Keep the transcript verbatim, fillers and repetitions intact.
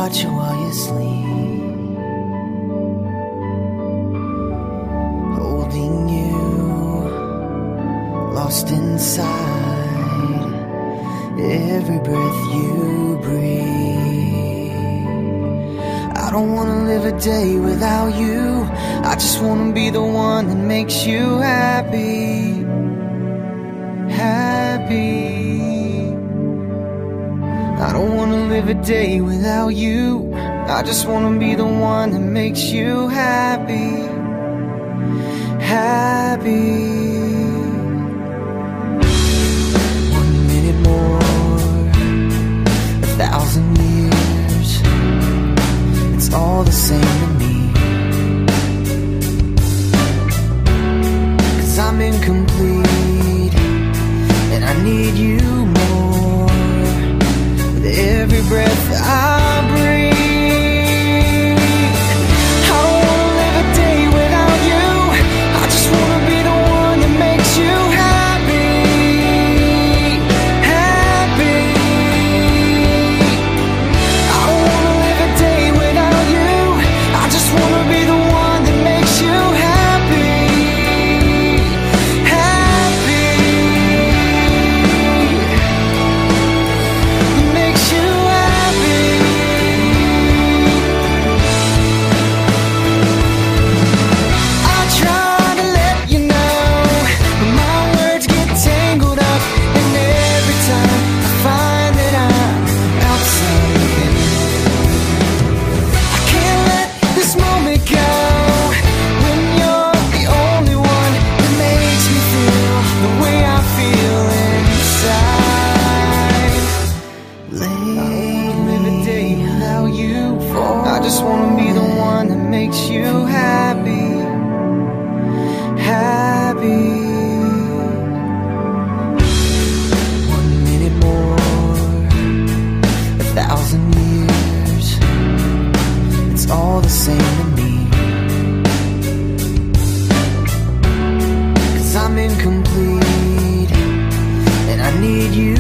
watch you while you sleep, holding you, lost inside every breath you breathe. I don't wanna live a day without you. I just wanna be the one that makes you happy, happy. I don't wanna live a day without you. I just wanna be the one that makes you happy, happy. One minute more, a thousand years, it's all the same to me. 'Cause I'm incomplete, and I need you more with every breath I breathe. I don't wanna live a day without you. I just wanna be the one that makes you happy, happy. I don't wanna live a day without you. I just wanna be the one that makes you happy, happy. That makes you happy. I try to let you know, but my words get tangled up, and every time I find that I'm outside again. I can't let this moment go when you're the only one that makes me feel the way I feel inside. Late, live a day without you. I just wanna be the one that makes you happy, happy. One minute more, a thousand years, it's all the same to me. 'Cause I'm incomplete, and I need you